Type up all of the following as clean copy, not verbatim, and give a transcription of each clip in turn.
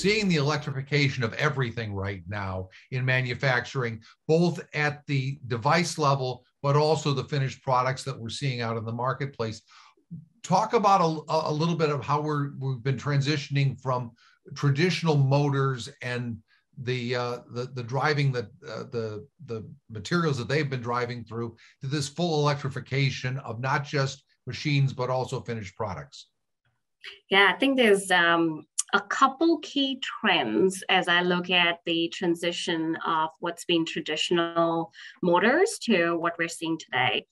seeing the electrification of everything right now in manufacturing, both at the device level, but also the finished products that we're seeing out in the marketplace. Talk about a little bit of how we've been transitioning from traditional motors and the driving the materials that they've been driving through to this full electrification of not just machines but also finished products. Yeah, I think there's a couple key trends as I look at the transition of what's been traditional motors to what we're seeing today.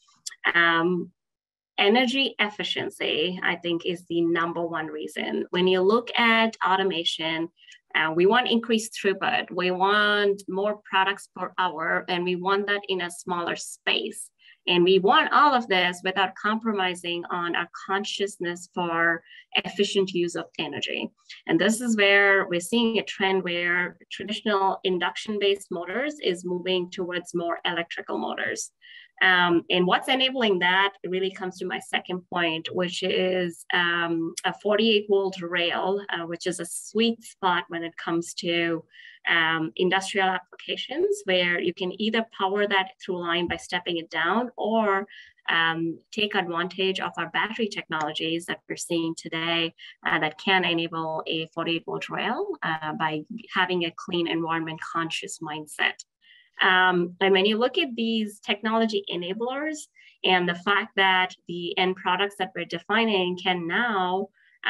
Energy efficiency, I think, is the number one reason. When you look at automation, we want increased throughput. We want more products per hour, and we want that in a smaller space. And we want all of this without compromising on our consciousness for efficient use of energy. And this is where we're seeing a trend where traditional induction-based motors is moving towards more electrical motors. And what's enabling that really comes to my second point, which is a 48-volt rail, which is a sweet spot when it comes to industrial applications, where you can either power that through line by stepping it down or take advantage of our battery technologies that we're seeing today that can enable a 48-volt rail by having a clean environment conscious mindset. And when you look at these technology enablers and the fact that the end products that we're defining can now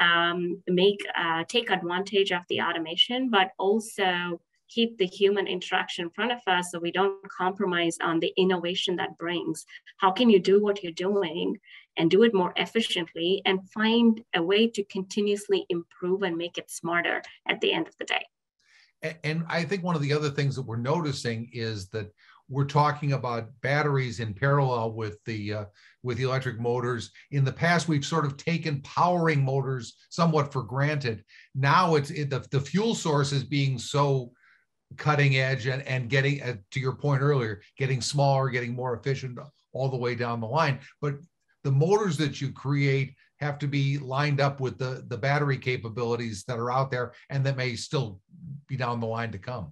take advantage of the automation, but also keep the human interaction in front of us so we don't compromise on the innovation that brings. How can you do what you're doing and do it more efficiently and find a way to continuously improve and make it smarter at the end of the day? And I think one of the other things that we're noticing is that we're talking about batteries in parallel with the electric motors. In the past, we've sort of taken powering motors somewhat for granted. Now the fuel source is being so cutting edge and getting, to your point earlier, getting smaller, getting more efficient all the way down the line. But the motors that you create have to be lined up with the battery capabilities that are out there and that may still be down the line to come.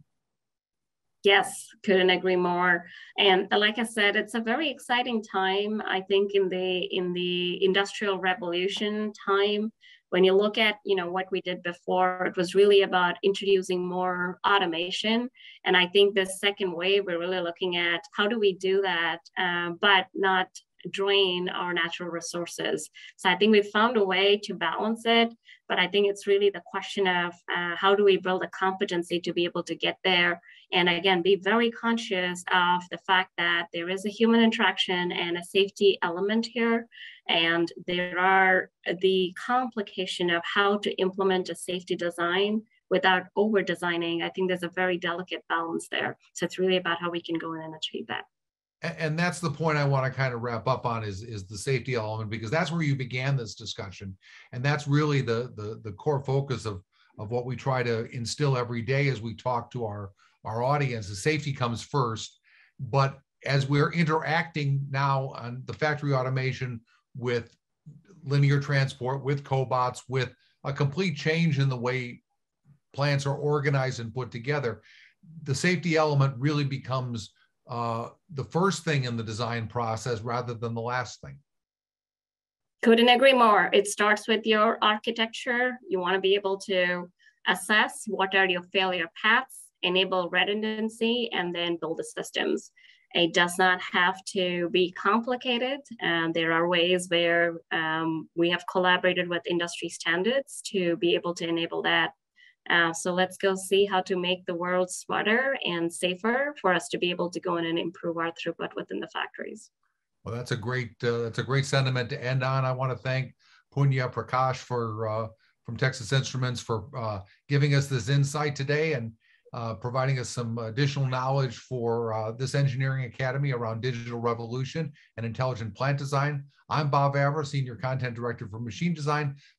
Yes, couldn't agree more. And like I said, it's a very exciting time, I think, in the industrial revolution time. When you look at, what we did before, it was really about introducing more automation. And I think this second wave, we're really looking at how do we do that, but not drain our natural resources. So I think we've found a way to balance it, but I think it's really the question of how do we build a competency to be able to get there? And again, be very conscious of the fact that there is a human interaction and a safety element here. And there are the complication of how to implement a safety design without over designing. I think there's a very delicate balance there. So it's really about how we can go in and achieve that. And that's the point I want to kind of wrap up on is the safety element, because that's where you began this discussion. And that's really the core focus of what we try to instill every day as we talk to our audience. The safety comes first, but as we're interacting now on the factory automation with linear transport, with cobots, with a complete change in the way plants are organized and put together, the safety element really becomes the first thing in the design process rather than the last thing. Couldn't agree more. It starts with your architecture. You want to be able to assess what are your failure paths, enable redundancy, and then build the systems. It does not have to be complicated. There are ways where we have collaborated with industry standards to be able to enable that. So let's go see how to make the world smarter and safer for us to be able to go in and improve our throughput within the factories. Well, that's a great sentiment to end on. I want to thank Punya Prakash from Texas Instruments for giving us this insight today and providing us some additional knowledge for this engineering academy around digital revolution and intelligent plant design. I'm Bob Avra, Senior Content Director for Machine Design.